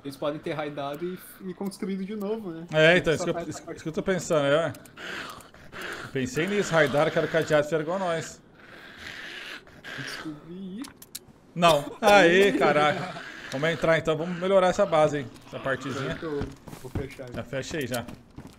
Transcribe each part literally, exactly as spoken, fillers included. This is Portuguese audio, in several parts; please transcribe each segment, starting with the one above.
Eles podem ter raidado e, e construído de novo, né? É, então, isso Só que, eu, faz isso, essa parte. isso que eu tô pensando, é. Pensei nisso, raidaram, quero cadeado, fizeram igual nós. Descobrir. Não. Aê, caraca. Vamos entrar então, vamos melhorar essa base aí. Essa partezinha. Eu vou fechar. Já fecha aí já.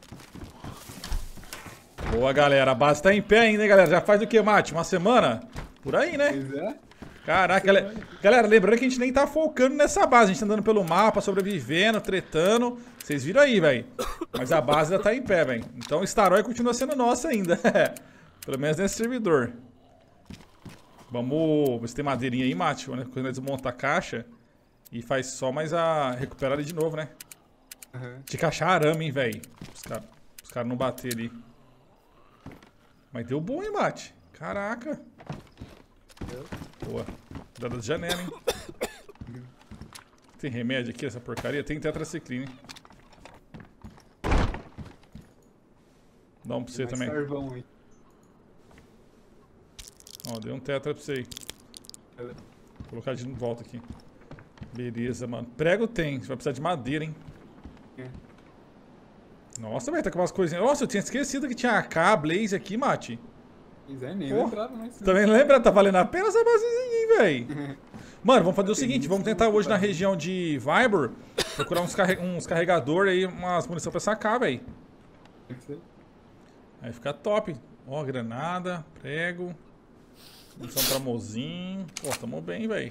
Boa, galera. A base tá em pé ainda, hein, galera? Já faz o que, Mate? Uma semana? Por aí, né? Pois é. Caraca, galera, galera, lembrando que a gente nem tá focando nessa base. A gente tá andando pelo mapa, sobrevivendo, tretando. Vocês viram aí, velho. Mas a base ainda tá em pé, velho. Então Staroy continua sendo nossa ainda. Pelo menos nesse servidor. Vamos ver se tem madeirinha aí, Mate. Quando nós desmonta a caixa. E faz só mais a recuperar ali de novo, né? Uhum. Tinha que achar arame, hein, velho. Os caras cara não bater ali. Mas deu bom, hein, Mate? Caraca. Boa. Cuidado da janela, hein? Tem remédio aqui, essa porcaria? Tem tetraciclina, hein? Dá um pra você Mais também. carvão aí. Ó, dei um tetra pra você aí. Vou colocar de volta aqui. Beleza, mano. Prego tem. Você vai precisar de madeira, hein? É. Nossa, velho, tá com umas coisinhas. Nossa, eu tinha esquecido que tinha A K, Blaze aqui, Mate. Pois é, nem Pô, lembrava, mas... Também lembra? Tá valendo a pena essa basezinha, hein, velho? Mano, vamos fazer o seguinte. Vamos tentar hoje na região de Vibor procurar uns, carre... uns carregadores aí, umas munição pra sacar, velho. Aí fica top. Ó, granada, prego. Munição pra mozinho. Pô, tamo bem, velho.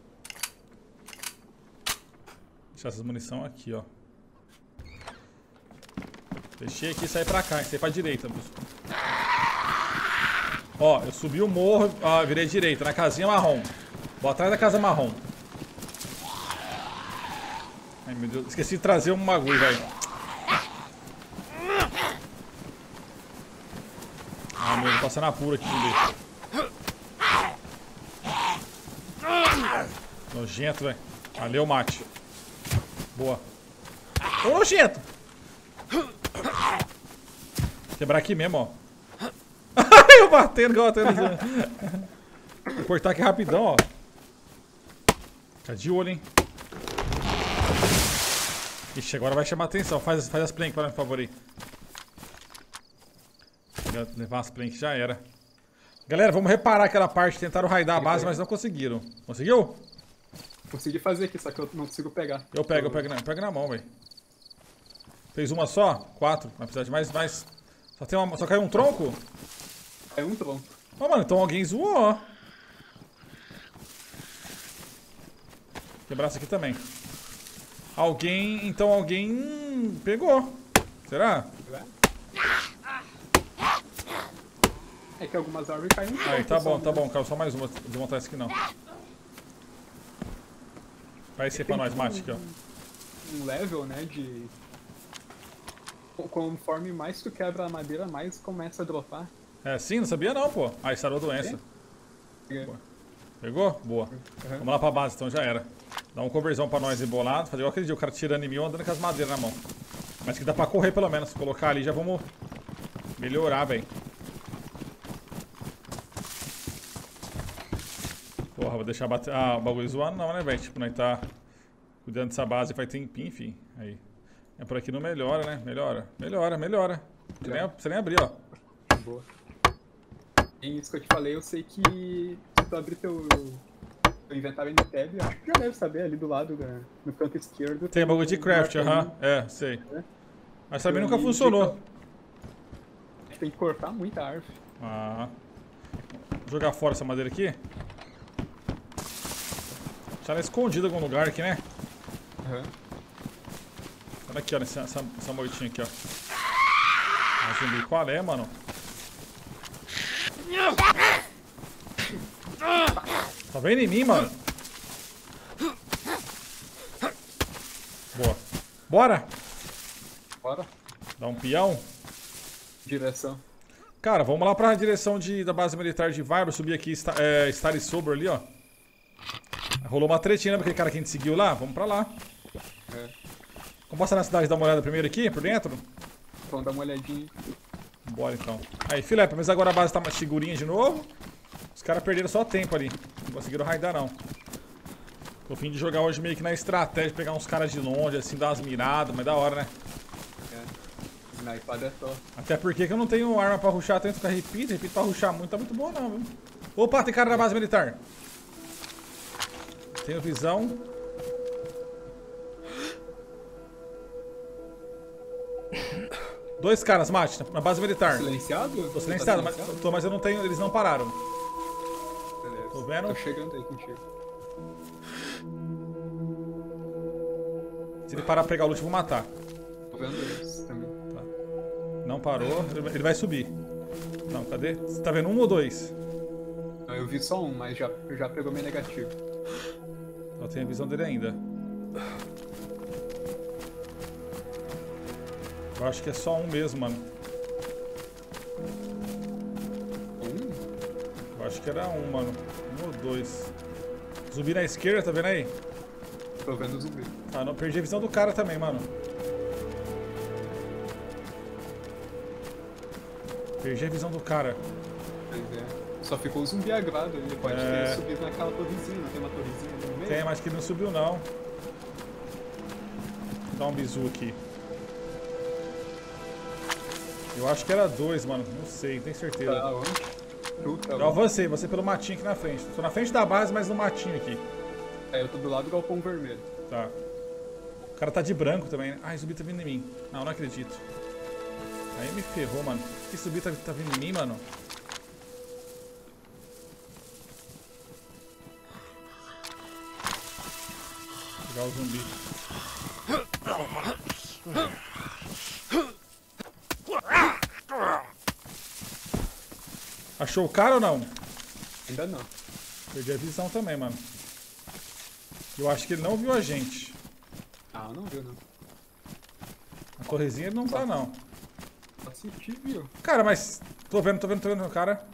Deixar essas munição aqui, ó. Deixei aqui e saí pra cá, saí pra direita. Ó, eu subi o morro, ó, virei direita, na casinha marrom. Vou atrás da casa marrom. Ai, meu Deus, esqueci de trazer um bagulho, velho. Ah, meu, vou passar na pura aqui, filho. Nojento, velho. Valeu, Mate. Boa. Ô, nojento! Quebrar aqui mesmo, ó. Eu batendo, igual batendo. Vou cortar aqui rapidão, ó. Fica de olho, hein. Ixi, agora vai chamar atenção. Faz, faz as planks para mim, por favor, aí. Levar as planks já era. Galera, vamos reparar aquela parte. Tentaram raidar a base, mas não conseguiram. Conseguiu? Consegui fazer aqui, só que eu não consigo pegar. Eu pego, eu pego na, eu pego na mão, velho. Fez uma só? Quatro. Vai precisar de mais, mais. Só, tem uma, só caiu um tronco? É um tronco. Ó, oh, mano, então alguém zoou, ó. Quebrar isso aqui também. Alguém, então alguém pegou. Será? É que algumas árvores caem um tronco. Aí, tá bom, só, tá né? bom. Caiu só mais uma. Vou desmontar essa aqui não. Vai ser pra nós, Mate, aqui, ó. Um level, né, de... Conforme mais tu quebra a madeira, mais começa a dropar. É, sim, não sabia não, pô. Ah, sarou a doença. É. Boa. Pegou? Boa. Uhum. Vamos lá pra base, então já era. Dá um conversão pra nós embolado. Fazer igual aquele dia, o cara tirando em mim, eu andando com as madeiras na mão. Mas que dá pra correr pelo menos. Colocar ali, já vamos melhorar, velho. Porra, vou deixar bater... Ah, o bagulho zoando não, né, velho? Tipo, nós tá cuidando dessa base faz tempinho, enfim. Aí. É por aqui não melhora, né? Melhora. Melhora, melhora. Você nem, você nem abrir, ó. Boa. E isso que eu te falei, eu sei que se tu abrir teu, teu inventário no tab, eu acho que já deve saber ali do lado, da, no canto esquerdo. Tem bagulho de craft, aham. Uh-huh. É, sei. É. Mas também nunca funcionou. Tem que cortar muita árvore. Ah. Vou jogar fora essa madeira aqui. Deixa ela escondida em algum lugar aqui, né? Aham. Uhum. Olha aqui, ó, essa, essa, essa moitinha aqui, ó. Imagina qual é, mano? Tá vendo em mim, mano? Boa. Bora! Bora. Dá um peão. Direção. Cara, vamos lá pra direção de, da base militar de Vibor. Subir aqui, é, Star e Sober ali, ó. Rolou uma tretinha, lembra aquele cara que a gente seguiu lá? Vamos pra lá. É. Vamos passar na cidade e dar uma olhada primeiro aqui, por dentro? Vamos dar uma olhadinha. Bora então. Aí, Filipe, mas agora a base tá mais segurinha de novo. Os caras perderam só tempo ali. Não conseguiram raidar, não. Tô a fim de jogar hoje meio que na estratégia, pegar uns caras de longe, assim, dar umas miradas, mas da hora, né? É. Snipada é só. Até porque que eu não tenho arma pra rushar, tento ficar repeat, repeat pra rushar muito, tá muito boa não, viu? Opa, tem cara na base militar. Tenho visão. Dois caras, mate, na base militar. Silenciado? Tô silenciado, mas, tô, mas eu não tenho, eles não pararam. Beleza. Tô vendo? Tô chegando aí contigo. Se ele parar pra pegar o loot, eu vou matar. Tô vendo eles também. Tá. Não parou, ele vai subir. Não, cadê? Você tá vendo um ou dois? Não, eu vi só um, mas já, já pegou meu negativo. Eu tenho a visão dele ainda. Eu acho que é só um mesmo, mano. Um? Eu acho que era um, mano. Um ou dois. Zumbi na esquerda, tá vendo aí? Tô vendo o zumbi. Ah, não, perdi a visão do cara também, mano. Perdi a visão do cara. Pois é. Só ficou o zumbi agrado, ele pode É. ter subido naquela torrezinha, não tem uma torrezinha ali no meio? Tem, mas que ele não subiu, não. Vou dar um bizu aqui. Eu acho que era dois, mano. Não sei, tenho certeza. Tá onde? Tu, tá Eu onde? avancei, você pelo matinho aqui na frente. Tô na frente da base, mas no matinho aqui. É, eu tô do lado do galpão vermelho. Tá. O cara tá de branco também, né? Ai, o zumbi tá vindo em mim. Não, não acredito. Aí me ferrou, mano. Que zumbi tá, tá vindo em mim, mano? Vou pegar o zumbi. Achou o cara ou não? Ainda não. Perdi a visão também, mano. Eu acho que ele não viu a gente. Ah, não viu não. A torrezinha ele não tá, não. Só se te viu. Cara, mas... Tô vendo, tô vendo, tô vendo o cara.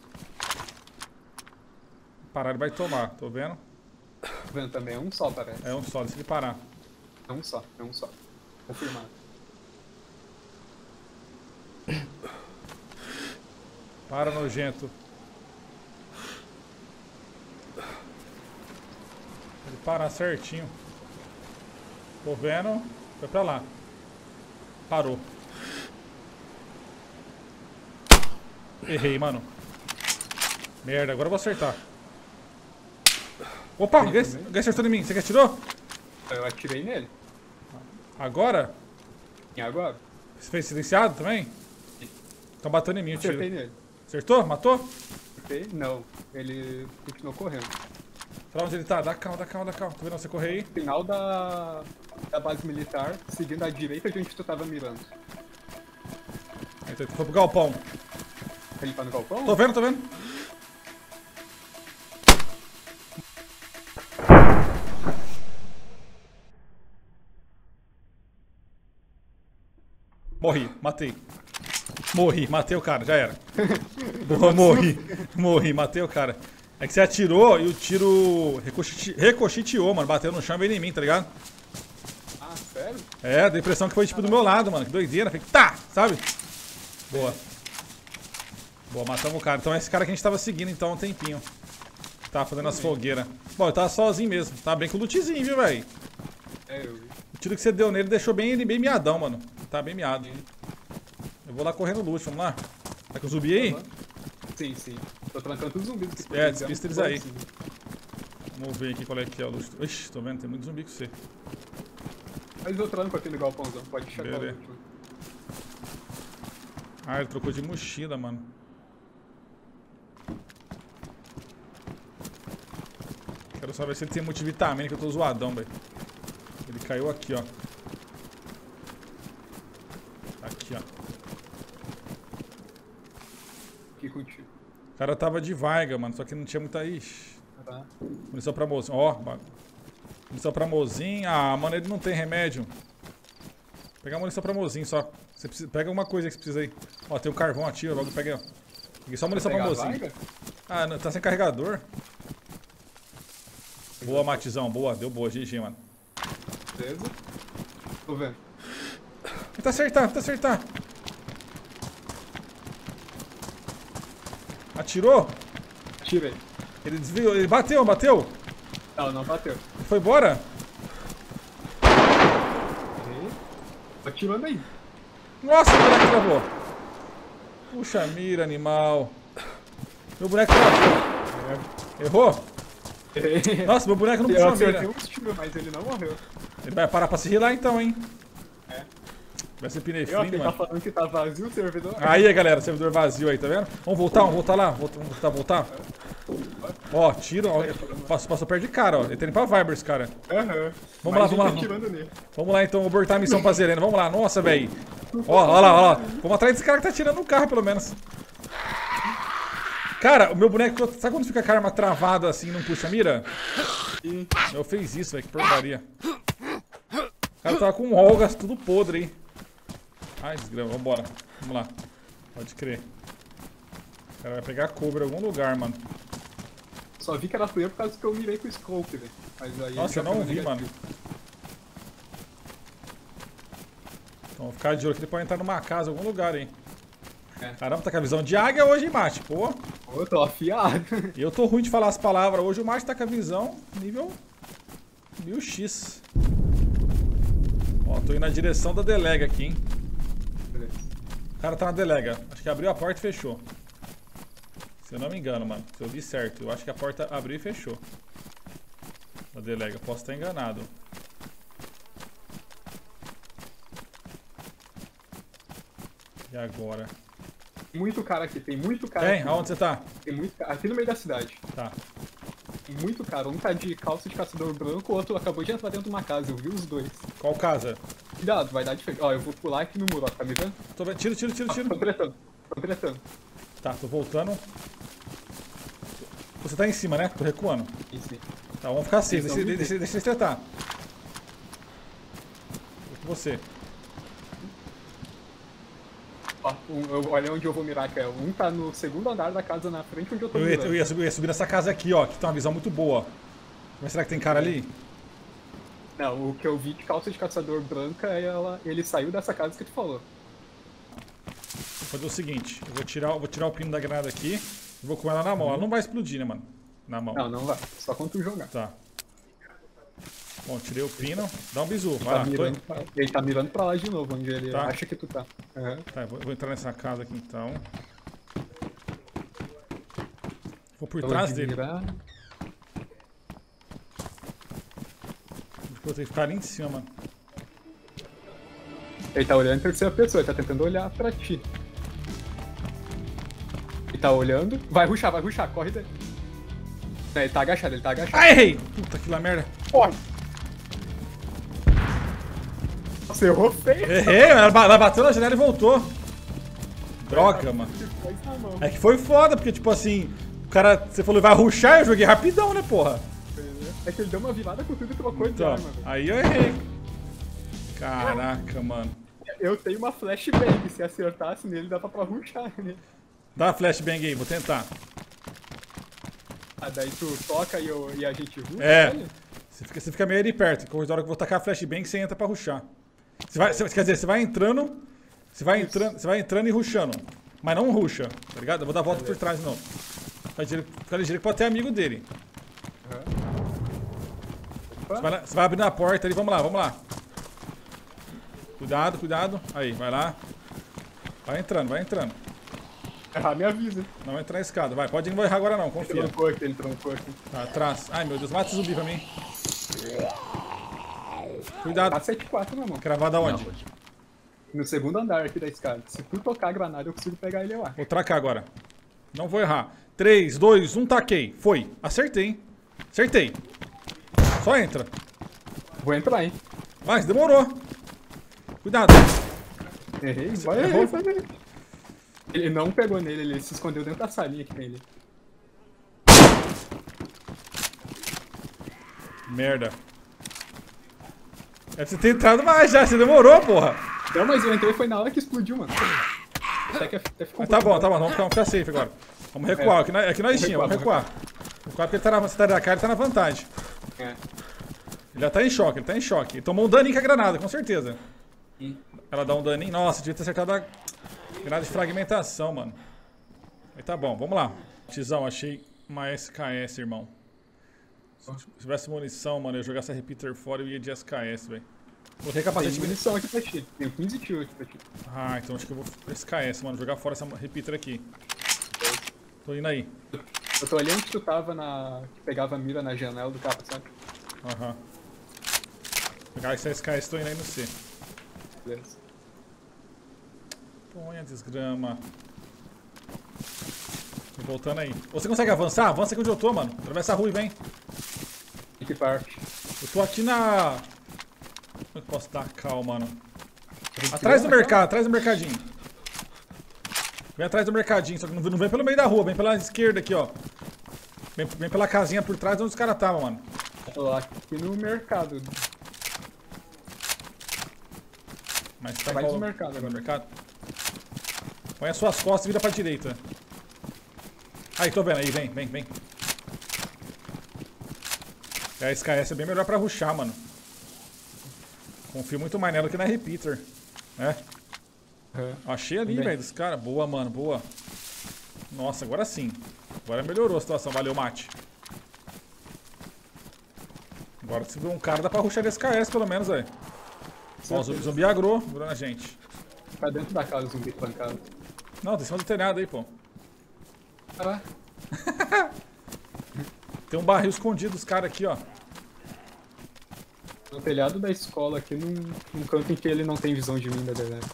Parar, ele vai tomar. Tô vendo. Tô vendo também, é um só parece. É um só, deixa ele parar. É um só, é um só. Confirmado. Para, nojento. Ele parar certinho. Tô vendo. Foi pra lá. Parou. Errei, mano. Merda, agora eu vou acertar. Opa, alguém, alguém acertou em mim. Você que atirou? Eu atirei nele. Agora? E agora? Você fez silenciado também? Estão batendo em mim, eu tiro. Acertei nele. Acertou? Matou? Acertei? Não. Ele continuou correndo. Pra onde ele tá? Dá calma, dá calma, dá calma. Tô vendo você correr aí. Final da, da base militar, seguindo à direita de onde tu tava mirando. Aí, foi pro galpão. Ele tá no galpão? Tô vendo, tô vendo. Morri, matei. Morri, matei o cara, já era. Boa, morri, morri, matei o cara. É que você atirou e o tiro ricochete- ricocheteou, mano. Bateu no chão e veio em mim, tá ligado? Ah, sério? É, deu a impressão que foi tipo do meu lado, mano. Que doideira. Falei, tá, sabe? Boa. Boa, matamos o cara. Então é esse cara que a gente tava seguindo então há um tempinho. Tava fazendo as fogueiras. Bom, ele tava sozinho mesmo. Tava bem com o lootzinho, viu, velho? É, eu vi. O tiro que você deu nele deixou bem ele bem miadão, mano. Tá bem miado. Eu vou lá correndo loot, vamos lá. Tá com o zumbi aí? Uhum. Sim, sim. Tô trancando os zumbis. que É, fizeram despista eles um aí. pouquinho. Vamos ver aqui qual é que é o loot. Ixi, tô vendo, tem muito zumbi com você. Mas eu tranco aqui no galpãozão, pode checar o Beleza. último. Ah, ele trocou de mochila, mano. Quero só ver se ele tem multivitamina, que eu tô zoadão, velho. Ele caiu aqui, ó. Aqui, ó. Aqui contigo. O cara tava de Varga, mano, só que não tinha muita... Ixi. Tá? Munição pra mozinho, ó. ba- Munição pra mozinho. Ah, mano, ele não tem remédio. Vou pegar munição pra mozinho só. Você precisa... Pega alguma coisa aí que você precisa aí. Ó, tem o carvão ativo, logo peguei, ó. Peguei só munição pra Pegar a mozinho. vaga? Ah, não, tá sem carregador. Boa, Matizão, boa. Deu boa, G G, mano. Beleza. Tô vendo. Tenta acertar, tenta acertar. Atirou? Tirei. Ele desviou, ele bateu, bateu. Não, não bateu. Foi embora? Tô atirando aí. Nossa, o boneco travou. Puxa mira, animal. Meu boneco travou. Errou? Nossa, meu boneco não puxou a mira. Eu acertei um tiro, mas ele não morreu. Ele vai parar pra se healar então, hein? É. Vai ser Eu, Pinefrim, quem mano. tá falando que tá vazio o servidor. Aí, galera, servidor vazio aí, tá vendo? Vamos voltar, vamos voltar lá. Volta- Vamos voltar, voltar. Ó, tiro, ó. Passou, passou perto de cara, ó. Ele tá indo pra Vibers, cara. Aham. Vamos lá, Mais vamos lá. gente atirando nele. Vamos lá então, abortar a missão pra Zerena. Vamos lá, nossa, velho. Ó, ó lá, ó lá. Vamos atrás desse cara que tá tirando no carro, pelo menos. Cara, o meu boneco, sabe quando fica com a arma travada assim e não puxa a mira? Sim. Eu fiz isso, velho, que porcaria. O cara tava com Olgas tudo podre, hein. Ai, desgrama, vambora. Vamos lá. Pode crer. O cara vai pegar cover em algum lugar, mano. Só vi que era eu por causa que eu mirei com o scope, velho. Mas aí Nossa, já eu não foi vi, negativo. mano. Então, vou ficar de olho que ele pode entrar numa casa, em algum lugar, hein. É. Caramba, tá com a visão de águia hoje, hein, Mate? Pô. Pô, eu tô afiado. E eu tô ruim de falar as palavras. Hoje o Mate tá com a visão nível mil x. Ó, tô indo na direção da delega aqui, hein. Beleza. O cara tá na delega. Acho que abriu a porta e fechou. Se eu não me engano, mano. Se eu vi certo. Eu acho que a porta abriu e fechou. Da delega. Posso estar enganado. E agora? Muito cara aqui, tem muito cara Tem? aqui. Aonde você tá? Tem muito cara. Aqui no meio da cidade. Tá. Muito cara. Um tá de calça de caçador branco, o outro acabou de entrar dentro de uma casa. Eu vi os dois. Qual casa? Cuidado, vai dar diferença. Ó, eu vou pular aqui no muro, ó. Tá me vendo? Tô vendo. Tiro, tiro, tiro, Tô tiro. tretando. Tô tretando. Tá, tô voltando. Você tá em cima, né? Tô recuando. Isso aí. Tá, vamos ficar safe. Eles Deixa, não me deixa, deixa eles tretar. Vou com você. Ó, um, eu, olha onde eu vou mirar, que é. Um tá no segundo andar da casa na frente onde eu tô Eu ia, mirando. eu ia subir, eu ia subir nessa casa aqui, ó. Que tem uma visão muito boa. Mas será que tem cara ali? Não, o que eu vi de calça de caçador branca, ela, ele saiu dessa casa que tu falou. Vou fazer o seguinte. Eu vou tirar, eu vou tirar o pino da granada aqui. E vou com ela na mão. Ela não vai explodir, né, mano? Na mão. Não, não vai. Só quando tu jogar. Tá. Bom, tirei o pino. Dá um bisu. Vai Tá lá. Tô... mirando pra... Ele tá mirando pra lá de novo, onde ele Tá. acha que tu tá. Uhum. Tá, eu vou, vou entrar nessa casa aqui então. Vou por Eu trás vou dele. mirar. Vou ter que ficar ali em cima, mano. Ele tá olhando em terceira pessoa, ele tá tentando olhar pra ti. Ele tá olhando. Vai rushar, vai rushar, corre daí. Não, ele tá agachado, ele tá agachado. Ah, errei! Puta que lá merda. Corre! Você errou feio. Errei, ela ba- ela bateu na janela e voltou. Droga, mano. Foi isso na mão. É que foi foda, porque tipo assim, o cara, você falou, vai rushar, eu joguei rapidão, né, porra? É que ele deu uma virada com tudo e trocou de Então, arma, velho. aí eu errei. Caraca, mano. Eu tenho uma flashbang, se acertasse nele, dava pra rushar nele. Dá uma flashbang aí, vou tentar. Ah, daí tu toca e, eu, e a gente rusha? É. Olha. Você fica, você fica meio ali perto, que a hora que eu vou tacar a flashbang, você entra pra rushar. Você vai, você- quer dizer, você vai entrando, você vai entrando, você vai entrando e rushando. Mas não rusha, tá ligado? Eu vou dar a volta por trás de novo. Fica ligeiro, fica ligeiro que pode ter amigo dele. Você vai, lá- você vai abrindo a porta ali, vamos lá, vamos lá. Cuidado, cuidado. Aí, vai lá. Vai entrando, vai entrando. Errar, me avisa. Não vai entrar na escada, vai. Pode não errar agora não, Ele confia. trancou aqui, ele trancou aqui. Tá, atrás. Ai, meu Deus, mata esse zumbi pra mim. Cuidado. Tá sete quatro na mão. Cravado aonde? No segundo andar aqui da escada. Se tu tocar a granada, eu consigo pegar ele lá. Vou tracar agora. Não vou errar. três, dois, um, taquei. Foi. Acertei, hein? Acertei. Só entra. Vou entrar, hein? Vai, demorou. Cuidado. Errei, vai, errou? errei, vai, errei. Ele não pegou nele, ele se escondeu dentro da salinha que tem ali. Merda. É pra você ter entrado mais já, você demorou, porra. Não, mas eu entrei foi na hora que explodiu, mano. Até que até ficou um Mas tá pouco bom, tá bom, vamos ficar, vamos ficar safe agora. Vamos recuar, aqui, nós- aqui nós tínhamos, vamos recuar. Recuar porque ele tá na cidade da cara, ele tá na vantagem. É. Ele já tá em choque, ele tá em choque. Ele tomou um daninho com a granada, com certeza. Hum. Ela dá um daninho. Nossa, devia ter acertado a granada de fragmentação, mano. Aí tá bom, vamos lá. Tizão, achei uma S K S, irmão. Se tivesse munição, mano, eu ia jogar essa repeater fora e eu ia de S K S, velho. Vou ter capacete de munição aqui pra ti. Tem quinze tiros aqui pra ti. Ah, então acho que eu vou S K S, mano. Jogar fora essa repeater aqui. Tô indo aí. Eu tô ali onde tu tava na... que pegava a mira na janela do carro, sabe? Aham. Uhum. Pegar esse S K S, tô indo aí no C. Beleza. Põe a desgrama. Tô voltando aí. Você consegue avançar? Avança aqui onde eu tô, mano. Atravessa a rua e vem. Em que parte? Eu tô aqui na... Como é que eu posso dar calma, mano? Atrás do mercado, atrás do mercadinho. Vem atrás do mercadinho, só que não vem pelo meio da rua, vem pela esquerda aqui, ó. Vem, vem pela casinha por trás de onde os caras estavam, mano. Tô lá aqui no mercado. Mas tá vai em qual... do mercado agora. No mercado? Põe as suas costas e vira pra direita. Aí, tô vendo aí, vem, vem, vem. A S K S é bem melhor pra rushar, mano. Confio muito mais nela que na repeater, né? É. Achei ali, velho, dos caras. Boa, mano, boa. Nossa, agora sim. Agora melhorou a situação. Valeu, mate. Agora se viu um cara, dá pra rushar de S K S pelo menos, velho. Ó, o zumbi, zumbi agrou, segurando a gente. Tá dentro da casa o zumbi pancado. Não, tá em cima do telhado aí, pô. Ah. Tem um barril escondido dos caras aqui, ó. No telhado da escola aqui, num, num canto em que ele não tem visão de mim, da verdade.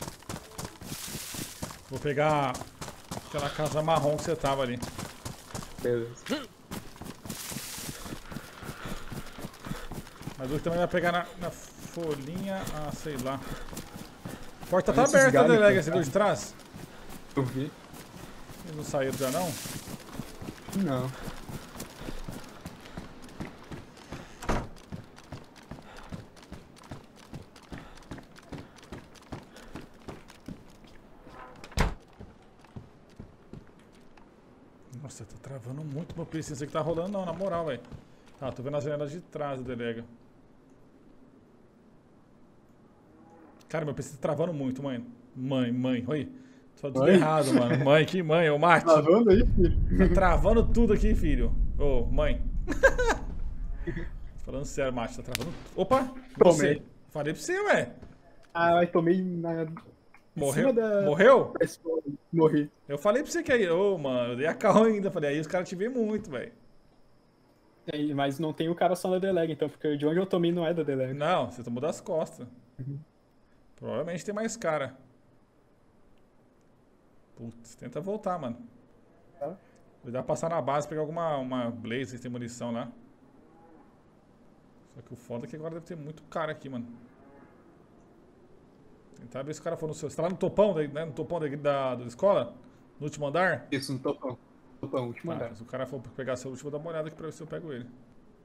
Vou pegar aquela casa marrom que você tava ali. Beleza. Mas o que também vai pegar na, na folhinha, ah, sei lá. A porta tá Esses aberta, galhos delega, que você viu de trás? Eu vi. Eles não saíram já não? Não. Nossa, tá travando muito meu P C. Isso aqui tá rolando não, na moral, velho. Tá, tô vendo as janelas de trás do delega. Cara, meu P C tá travando muito, mãe. Mãe, mãe, oi. Só tudo Mãe? errado, mano. Mãe, que mãe, ô mate. Tá vendo aí, filho? Tá travando tudo aqui, filho. Ô, mãe. Falando sério, mate, tá travando. Opa! Você. Tomei. Falei pra você, ué. Ah, eu tomei na... Morreu? Da... Morreu? Morri. Eu falei pra você que aí, ô, mano, eu dei a cal ainda. Falei, aí os caras te veem muito, velho. É, mas não tem o cara só na delega, então, porque de onde eu tomei não é da delega. Não, você tomou das costas. Uhum. Provavelmente tem mais cara. Putz, tenta voltar, mano. Tá. Vai dar pra passar na base, pegar alguma uma blaze, se tem munição lá. Só que o foda é que agora deve ter muito cara aqui, mano. Tentar ver se o cara for no seu... Você tá lá no topão, né? No topão da, da, da escola? No último andar? Isso, no topão. Topão, último Ah, andar. se o cara for pegar seu último, vou dar uma olhada aqui pra ver se eu pego ele.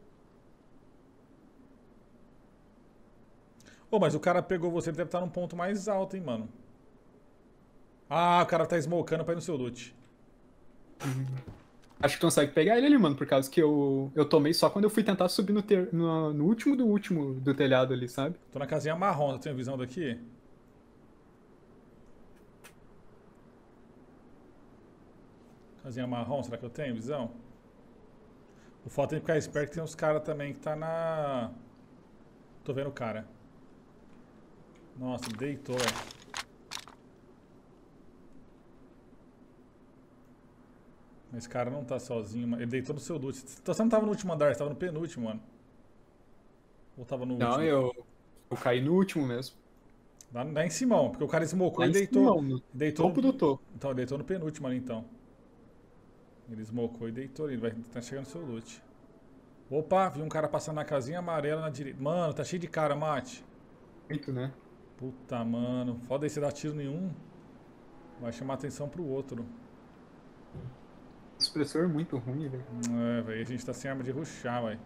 Ô, oh, mas o cara pegou você, ele deve estar num ponto mais alto, hein, mano. Ah, o cara tá smocando pra ir no seu loot. Uhum. Acho que tu consegue pegar ele ali, mano, por causa que eu, eu tomei só quando eu fui tentar subir no, ter, no, no último do último do telhado ali, sabe? Tô na casinha marrom, eu tenho visão daqui? Casinha marrom, será que eu tenho visão? O foda tem que ficar esperto que tem uns caras também que tá na... Tô vendo o cara. Nossa, deitou, velho. Mas esse cara não tá sozinho, mano. Ele deitou no seu loot. Então você não tava no último andar, você tava no penúltimo, mano. Ou tava no Não, último? Não, eu, eu caí no último mesmo. Lá, lá em Simão, porque o cara smocou Lá e em deitou. Simão, no deitou topo do topo. Então, ele deitou no penúltimo ali, então. Ele smocou e deitou ali. Ele vai tá chegando no seu loot. Opa, vi um cara passando na casinha amarela na direita. Mano, tá cheio de cara, mate. Muito, né? Puta, mano. Foda aí você dar tiro nenhum. Vai chamar atenção pro outro. Expressor muito ruim, velho. É, velho. A gente tá sem arma de rushar, velho.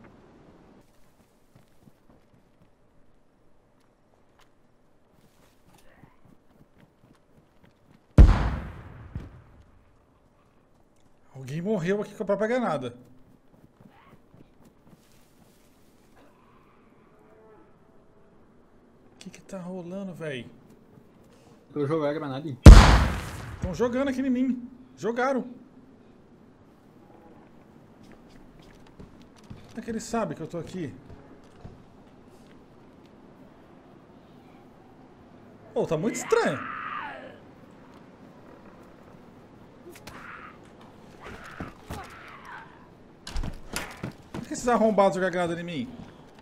Alguém morreu aqui com a própria granada. O que que tá rolando, velho? Eu jogar a granada em... Estão jogando aqui em mim. Jogaram. Como é que ele sabe que eu tô aqui? Pô, tá muito estranho. Por que esses arrombados jogam granada em mim?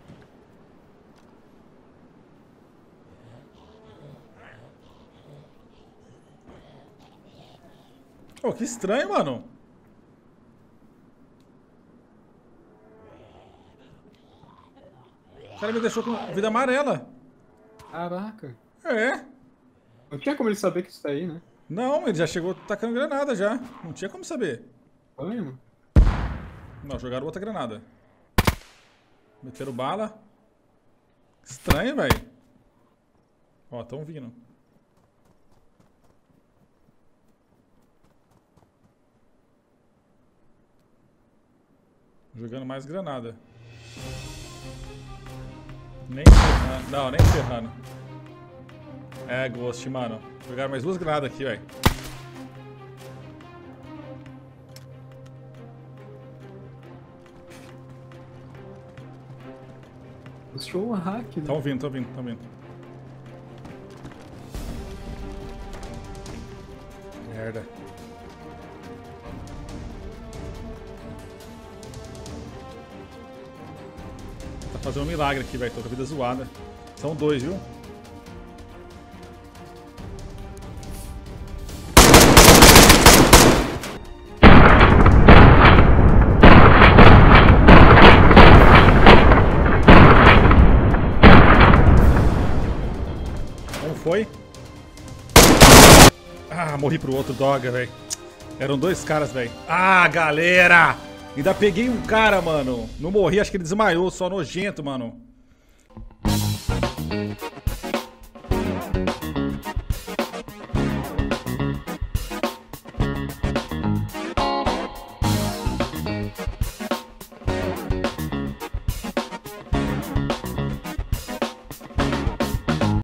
Pô, que estranho, mano. O cara me deixou com vida amarela. Caraca. É. Não tinha como ele saber que isso tá aí, né? Não, ele já chegou tacando granada já. Não tinha como saber. Foi, mano. Não, jogaram outra granada. Meteram bala. Estranho, velho. Ó, tão vindo. Jogando mais granada. Nem ferrando. Não, nem ferrando. É, Ghost, mano. Jogaram mais duas granadas aqui, velho. Show um hack, né? Tão vindo, tão vindo, tão vindo. Merda. Tá fazendo um milagre aqui, velho. Tô com a vida zoada. São dois, viu? Um foi. Ah, morri pro outro Dogger, velho. Eram dois caras, velho. Ah, galera! Ainda peguei um cara, mano. Não morri, acho que ele desmaiou, só nojento, mano.